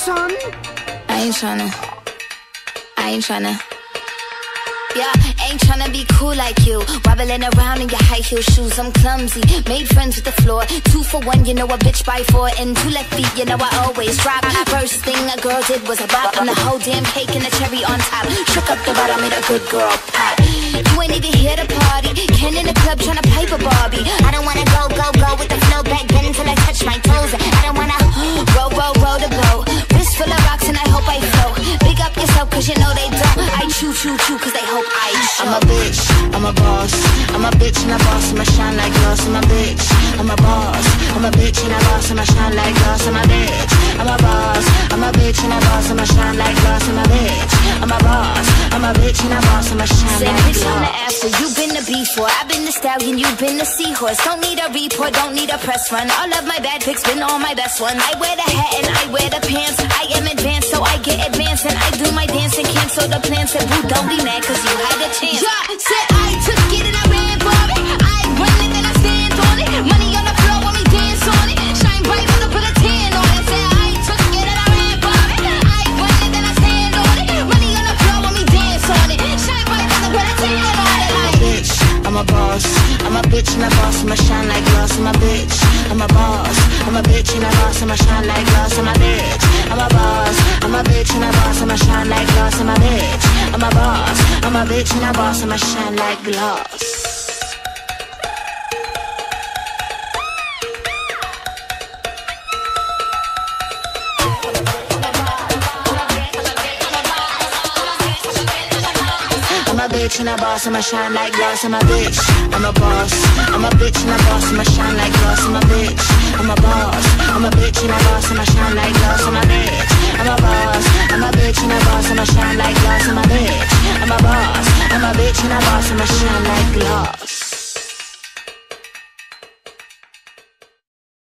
son? I ain't tryna. Yeah, ain't tryna be cool like you. Wobbling around in your high heel shoes, I'm clumsy. Made friends with the floor. 2 for 1, you know a bitch by 4. And 2 left feet, you know I always drop. First thing a girl did was a bop. And the whole damn cake and the cherry on top. Shook up the bottom, made a good girl pop. You ain't even here to party. Ken in the club tryna pipe a Barbie. I don't wanna go with the flow back then until I touch my toes. I don't wanna roll the boat. Wrist full of rocks and I hope I float. Big up yourself cause you know they don't. I chew cause they hope I show. I'm a bitch, I'm a boss. I'm a bitch and a boss, I'ma shine like glass. I'm a bitch, I'm a boss. I'm a bitch and a boss, I'ma shine like glass. I'm a bitch, I'm a boss. I'm a bitch and a boss, I'ma shine like glass. I'm a bitch, I'm a boss. I'm a bitch and a boss, I'ma shine like glass. On the after, you've been the before. I've been the stallion, you've been the seahorse. Don't need a report, don't need a press run. All of my bad pics been all my best ones. I wear the hat and I wear the pants. I am advanced, so I get advanced. And I do my dance and cancel the plans. Said, boo, don't be mad cause you had a chance. Yeah, said I took it and I ran for it. I run it and I stand on it. Money on the floor when we dance on it. Shine bright when I put a tan on it. Said I took it and I ran for it. I run it and I stand on it. Money on the floor when we dance on it. Shine bright when I put a tan on it. I'm a bitch, I'm a boss. I'm a bitch and a boss, I'ma shine like glass. I'm a bitch, I'm a boss. I'm a bitch and a boss, I'ma shine like glass. I'm a bitch, I'm a boss. I'm a bitch and a boss, I'ma shine like glass. I'm a bitch, I'm a boss. I'm a bitch and a boss, I'ma shine like glass. I'm a bitch and a boss, I'ma shine like glass. I'm a bitch, I'm a boss. I'm a bitch and a boss, I'ma shine like glass. I'm a bitch, I'm a boss.